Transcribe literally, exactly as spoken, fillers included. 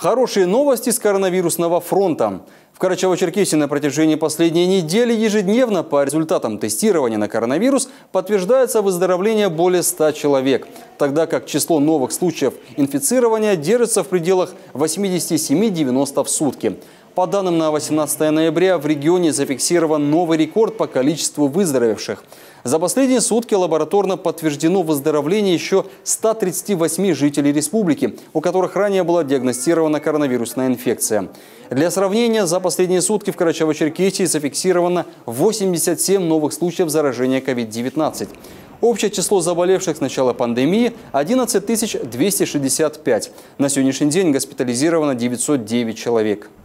Хорошие новости с коронавирусного фронта. В Карачаево-Черкесии на протяжении последней недели ежедневно по результатам тестирования на коронавирус подтверждается выздоровление более ста человек, тогда как число новых случаев инфицирования держится в пределах восьмидесяти семи — девяноста в сутки. По данным на восемнадцатое ноября в регионе зафиксирован новый рекорд по количеству выздоровевших. За последние сутки лабораторно подтверждено выздоровление еще ста тридцати восьми жителей республики, у которых ранее была диагностирована коронавирусная инфекция. Для сравнения, за последние сутки в Карачаево-Черкесии зафиксировано восемьдесят семь новых случаев заражения ковид девятнадцать. Общее число заболевших с начала пандемии – одиннадцать тысяч двести шестьдесят пять. На сегодняшний день госпитализировано девятьсот девять человек.